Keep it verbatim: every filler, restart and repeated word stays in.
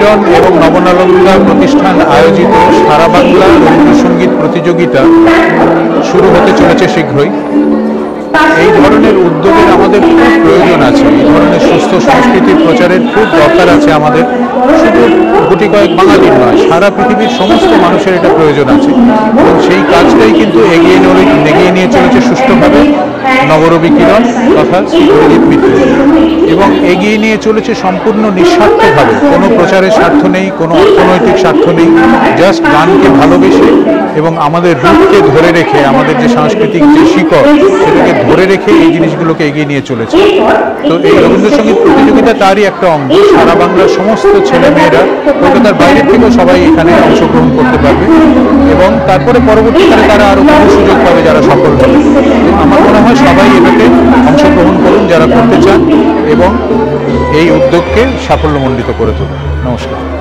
মিলন এবং নবনালন্দা প্রতিষ্ঠান আয়োজিত সারা বাংলা রবীন্দ্রসঙ্গীত প্রতিযোগিতা শুরু হতে চলেছে শীঘ্রই। এই ধরনের উদ্যোগের আমাদের খুব প্রয়োজন আছে, এই ধরনের সুস্থ সংস্কৃতির প্রচারের খুব দরকার আছে আমাদের। শুধু গুটি কয়েক বাঙালির নয়, সারা পৃথিবীর সমস্ত মানুষের এটা প্রয়োজন আছে, এবং সেই কাজটাই কিন্তু এগিয়ে নিয়ে এগিয়ে নিয়ে চলেছে সুষ্ঠুভাবে নবরবি কিরণ তথা শ্রী অরিজিৎ মিত্র, এবং এগিয়ে নিয়ে চলেছে সম্পূর্ণ নিঃস্বার্থভাবে। কোনো প্রচারের স্বার্থ নেই, কোনো অর্থনৈতিক স্বার্থ নেই, জাস্ট গানকে ভালোবেসে এবং আমাদের রূপকে ধরে রেখে, আমাদের যে সাংস্কৃতিক যে শিকড় সেটাকে ধরে রেখে এই জিনিসগুলোকে এগিয়ে নিয়ে চলেছে। তো এই রবীন্দ্রসঙ্গীত প্রতিযোগিতা তারই একটা অঙ্গ। সারা বাংলার সমস্ত ছেলেমেয়েরা, কলকাতার বাইরের থেকেও সবাই এখানে অংশগ্রহণ করতে পারবে, এবং তারপরে পরবর্তীকালে তারা আরও বহু সুযোগ পাবে যারা সফল হবে। তো আমার মনে হয় সবাই এটাতে অংশগ্রহণ করুন যারা করতে চান, এবং এই উদ্যোগকে সাফল্যমণ্ডিত করে তুলুন। নমস্কার।